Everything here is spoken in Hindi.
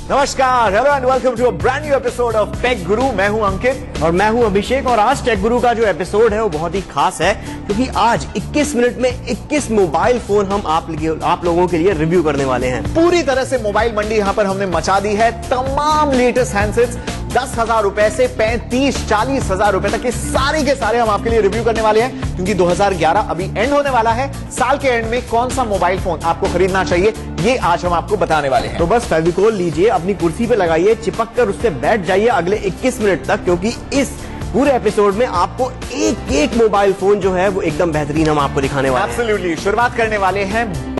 नमस्कार, hello and welcome to a brand new episode of Tech Guru. मैं हूं अंकित और मैं हूं अभिषेक। और आज टेक गुरु का जो एपिसोड है वो बहुत ही खास है, क्योंकि आज 21 मिनट में 21 मोबाइल फोन हम आप लोगों के लिए रिव्यू करने वाले हैं। पूरी तरह से मोबाइल मंडी यहां पर हमने मचा दी है। तमाम लेटेस्ट हैंडसेट्स 10,000 रुपए से 35-40 हजार रुपए तक के सारे हम आपके लिए रिव्यू करने वाले हैं, क्योंकि 2011 अभी एंड होने वाला है। साल के एंड में कौन सा मोबाइल फोन आपको खरीदना चाहिए, ये आज हम आपको बताने वाले हैं। तो बस फेविकोल लीजिए, अपनी कुर्सी पे लगाइए, चिपक कर उससे बैठ जाइए अगले 21 मिनट तक, क्योंकि इस पूरे एपिसोड में आपको एक एक मोबाइल फोन जो है वो एकदम बेहतरीन हम आपको दिखाने वाले हैं। एब्सोल्युटली। शुरुआत करने वाले हैं